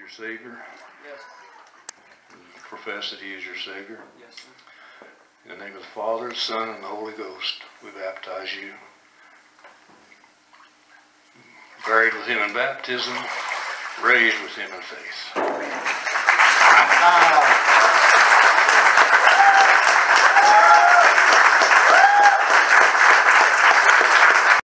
your Savior? Yes. Profess that He is your Savior? Yes, sir. In the name of the Father, the Son, and the Holy Ghost, we baptize you. Buried with Him in baptism, raised with Him in faith.